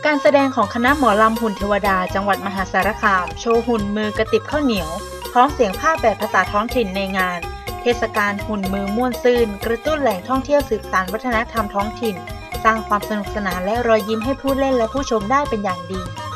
การแสดงของคณะหมอลำหุ่นเทวดาจังหวัดมหาสารคามโชว์หุ่นมือกระติบข้าวเหนียวพร้อมเสียงภาคแบบภาษาท้องถิ่นในงานเทศกาลหุ่นมือม่วนซื่นกระตุ้นแหล่งท่องเที่ยวสืบสานวัฒนธรรมท้องถิ่นสร้างความสนุกสนานและรอยยิ้มให้ผู้เล่นและผู้ชมได้เป็นอย่างดี